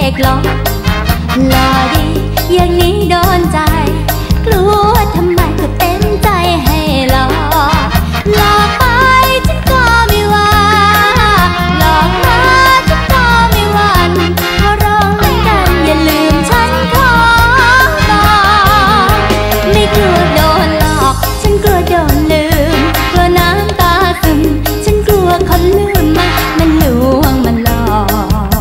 กหลอกหล่อดีอย่างนี้โดนใจกลัวทำไมก็เต็มใจให้หลอกหลอกไปฉันก็ไม่ว่าหลอกมาฉันก็ไม่หวั่นขอร้องแล้วกันอย่าลืมฉันขอบอกไม่กลัวโดนหลอกฉันกลัวโดนลืมกลัวน้ำตาซึมฉันกลัวคนลืมมันลวงมันหลอก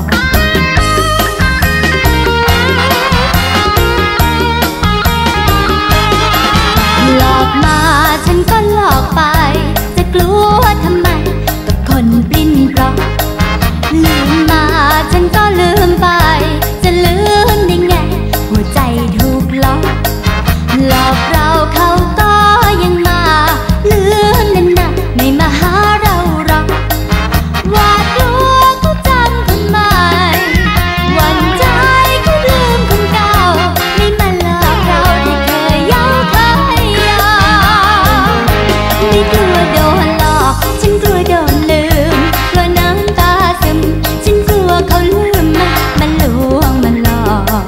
หลอกมาฉันก็หลอกไปจะกลัวทำไมกับคนปลิ้นปลอกลืมมาฉันก็ลืมไปจะลืมได้ไงหัวใจถูกหลอกหลอกเราเขาก็ยังมาลืมนั่นนะไม่มาหาเราหรอกหวาดกลัวเขาจำคนใหม่หวั่นใจเขาลืมคนเก่าไม่มาหลอกเราที่เคยยอมเคยยอมไม่กลัวโดนหลอกฉันกลัวโดนลืมกลัวน้ำตาซึมฉันกลัวเขาลืมมันลวงมันหลอก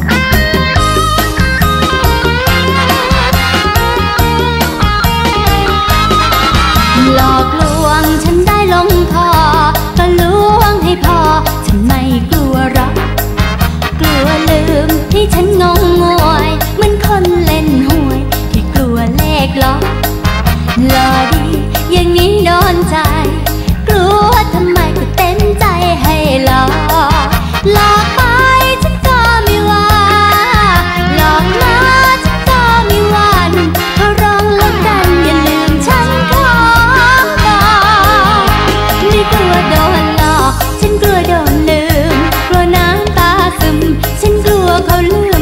หลอกลวงฉันได้ลงคอก็ลวงให้พอฉันไม่กลัวหรอกกลัวลืมให้ฉันงงงวยเหมือนคนเล่นหวยที่กลัวเลขหลอกหล่อดีอย่างนี้โดนใจกลัวทำไมก็เต็มใจให้หลอกหลอกไปฉันก็ไม่ว่าหลอกมาฉันก็ไม่หวั่นขอร้องแล้วกันอย่าลืมฉันขอบอกไม่กลัวโดนหลอกฉันกลัวโดนลืมกลัวน้ำตาซึมฉันกลัวเขาลืม